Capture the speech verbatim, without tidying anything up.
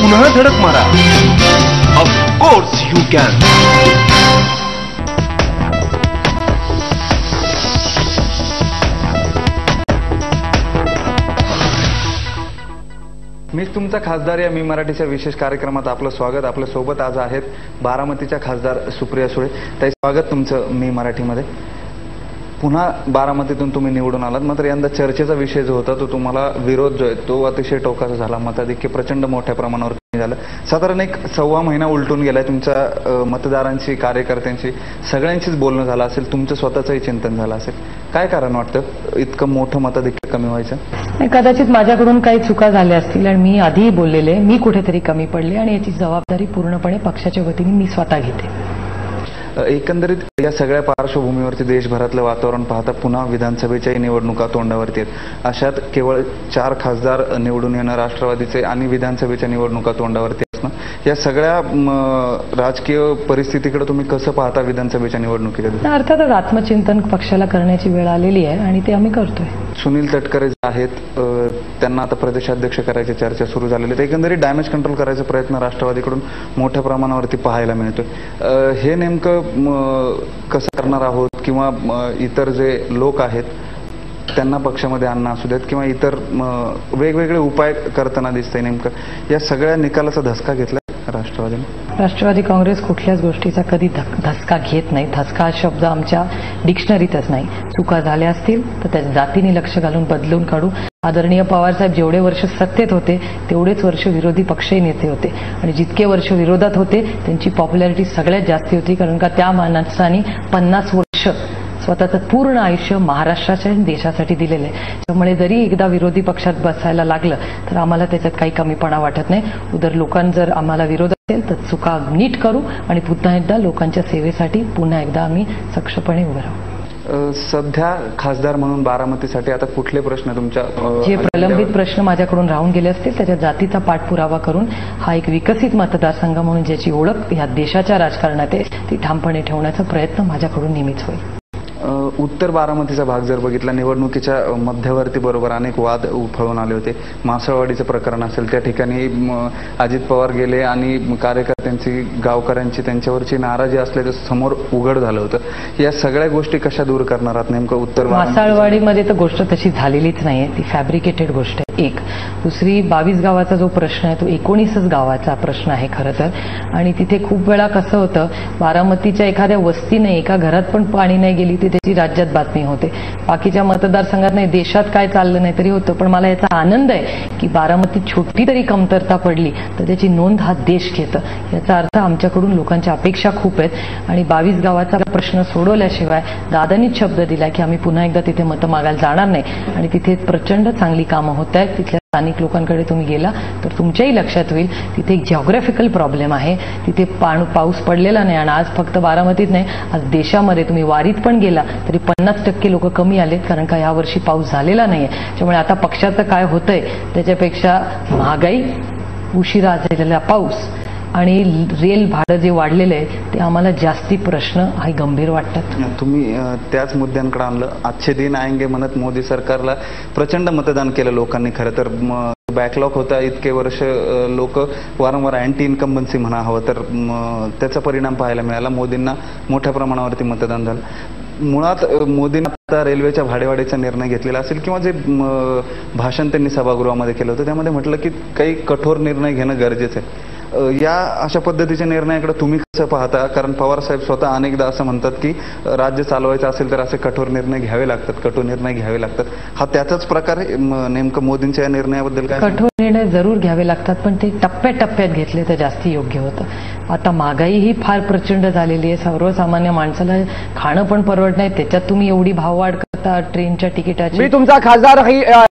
पुन्हा धडक मारा. Of course you can. मीच तुमचा खासदार या मी मराठीच्या विशेष कार्यक्रमात आपलं स्वागत. आपल्या सोबत आज आहेत बारामतीच्या खासदार सुप्रिया सुळे. ताई, स्वागत तुमचं मी मराठीमध्ये. पुन्हा बारामतीतून तुम्ही निवडून आलात, मात्र यंदा चर्चेचा विषय जो होता तो तुम्हाला विरोध जो आहे तो अतिशय टोकाचा झाला. मताधिक्य प्रचंड मोठ्या प्रमाणावर कमी झालं. साधारण एक सव्वा महिना उलटून गेलाय. तुमच्या मतदारांची, कार्यकर्त्यांची, सगळ्यांशीच बोलणं झालं असेल, तुमचं स्वतःचंही चिंतन झालं असेल. काय कारण वाटतं इतकं मोठं मताधिक्य कमी व्हायचं? कदाचित माझ्याकडून काही चुका झाल्या असतील आणि मी आधीही बोललेले, मी कुठेतरी कमी पडले आणि याची जबाबदारी पूर्णपणे पक्षाच्या वतीने मी स्वतः घेते. एकंदरीत या सगळ्या पार्श्वभूमीवरती देशभरातलं वातावरण पाहता पुन्हा विधानसभेच्याही निवडणुका तोंडावरती आहेत. अशात केवळ चार खासदार निवडून येणं, राष्ट्रवादीचे, आणि विधानसभेच्या निवडणुका तोंडावरती असणं, या सगळ्या राजकीय परिस्थितीकडे तुम्ही कसं पाहता विधानसभेच्या निवडणुकीकडे? अर्थातच आत्मचिंतन पक्षाला करण्याची वेळ आलेली आहे आणि ते आम्ही करतोय. सुनील तटकरे जे आहेत त्यांना आता प्रदेशाध्यक्ष करायची चर्चा सुरू झालेली आहे. एकंदरीत डॅमेज कंट्रोल करायचा प्रयत्न राष्ट्रवादीकडून मोठ्या प्रमाणावरती पाहायला मिळतोय. हे नेमकं कसं करणार आहोत, किंवा इतर जे लोक आहेत त्यांना पक्षामध्ये आणणं असू देत, किंवा इतर वेगवेगळे उपाय करताना दिसतंय, नेमकं या सगळ्या निकालाचा धसका घेतला राष्ट्रवादीने? राष्ट्रवादी काँग्रेस कुठल्याच गोष्टीचा कधी धसका घेत नाही. धसका हा शब्द आमच्या डिक्शनरीतच नाही. चुका झाल्या असतील तर त्या जातीने लक्ष घालून बदलून काढू. आदरणीय पवारसाहेब जेवढे वर्ष सत्तेत होते तेवढेच वर्ष विरोधी पक्षही नेते होते, आणि जितके वर्ष विरोधात होते त्यांची पॉप्युलॅरिटी सगळ्यात जास्ती होती, कारण का त्या माणसांनी पन्नास वर्ष स्वतःचं पूर्ण आयुष्य महाराष्ट्राच्या देशासाठी दिलेलं आहे. त्यामुळे जरी एकदा विरोधी पक्षात बसायला लागलं तर आम्हाला त्याच्यात काही कमीपणा वाटत नाही. उदर लोकांना जर आम्हाला विरोध असेल तर चुका नीट करू आणि पुन्हा एकदा लोकांच्या सेवेसाठी पुन्हा एकदा आम्ही सक्षमपणे उभं राहू. सध्या खासदार म्हणून बारामतीसाठी आता कुठले प्रश्न तुमच्या, जे प्रलंबित प्रश्न माझ्याकडून राहून गेले असतील त्याच्या जातीचा पाठपुरावा करून हा एक विकसित मतदारसंघ म्हणून ज्याची ओळख या देशाच्या राजकारणात आहे ती ठामपणे ठेवण्याचा प्रयत्न माझ्याकडून नेहमीच होईल. उत्तर बारामतीचा भाग जर बघितला, निवडणुकीच्या मध्यवर्ती बरोबर अनेक वाद उफळून आले होते. मासळवाडीचं प्रकरण असेल, त्या ठिकाणी अजित पवार गेले आणि कार्यकर्त्यांची, गावकऱ्यांची त्यांच्यावरची नाराजी असल्याचं समोर उघड झालं होतं. या सगळ्या गोष्टी कशा दूर करणार आहात नेमकं उत्तर मासळवाडीमध्ये? तर गोष्ट तशी झालेलीच नाहीये, ती फॅब्रिकेटेड गोष्ट आहे. एक दुसरी, बावीस गावाचा जो प्रश्न आहे तो एकोणीसच गावाचा प्रश्न आहे खरं तर, आणि तिथे खूप वेळा कसं होतं, बारामतीच्या एखाद्या वस्तीने एका घरात पण पाणी नाही गेली ती त्याची राज्यात बातमी होते. बाकीच्या मतदारसंघात नाही, देशात काय चाललं नाही तरी होतं. पण मला याचा आनंद आहे की बारामतीत छोटी तरी कमतरता पडली तर त्याची नोंद हा देश घेतं. याचा अर्थ आमच्याकडून लोकांच्या अपेक्षा खूप आहेत, आणि बावीस गावाचा प्रश्न सोडवल्याशिवाय दादानीच शब्द दिला की आम्ही पुन्हा एकदा तिथे मतं मागायला जाणार नाही, आणि तिथे प्रचंड चांगली कामं होत आहेत. तिथल्या स्थानिक लोकांकडे तुम्ही गेला तर तुमच्याही लक्षात होईल तिथे एक जिओग्राफिकल प्रॉब्लेम आहे. तिथे पाऊस पडलेला नाही, आणि आज फक्त बारामतीत नाही, आज देशामध्ये तुम्ही वारीत पण गेला तरी पन्नास टक्के लोक कमी आलेत, कारण का यावर्षी पाऊस झालेला नाहीये. त्यामुळे आता पक्षाचं काय होतंय त्याच्यापेक्षा महागाई, उशिरा झालेला पाऊस आणि रेल भाडं जे वाढलेलं आहे ते आम्हाला जास्ती प्रश्न हा गंभीर वाटतात. तुम्ही त्याच मुद्द्यांकडे आणलं. आजचे दिन आएंगे म्हणत मोदी सरकारला प्रचंड मतदान केलं लोकांनी. खरं तर बॅकलॉग होता, इतके वर्ष लोक वारंवार अँटी इन्कम्बन्सी म्हणा हवं तर त्याचा परिणाम पाहायला मिळाला. मोदींना मोठ्या प्रमाणावरती मतदान झालं. मुळात मोदींनी आता रेल्वेच्या भाडेवाढीचा निर्णय घेतलेला असेल, किंवा जे भाषण त्यांनी सभागृहामध्ये केलं होतं त्यामध्ये म्हटलं की काही कठोर निर्णय घेणं गरजेचं आहे. या अशा पद्धतीच्या निर्णयाकडे तुम्ही कसं पाहता? कारण पवार साहेब स्वतः अनेकदा असं म्हणतात की राज्य चालवायचं असेल तर असे कठोर निर्णय घ्यावे लागतात, कठोर निर्णय घ्यावे लागतात. हा त्याचाच प्रकार आहे नेमकं मोदींच्या या निर्णयाबद्दल काय? कठोर निर्णय जरूर घ्यावे लागतात, पण ते टप्प्याटप्प्यात घेतले तर जास्ती योग्य होतं. आता महागाई ही फार प्रचंड झालेली आहे. सर्वसामान्य माणसाला खाणं पण परवडत नाही, त्याच्यात तुम्ही एवढी भाववाढ करता ट्रेनच्या तिकिटाची. मी तुमचा खासदार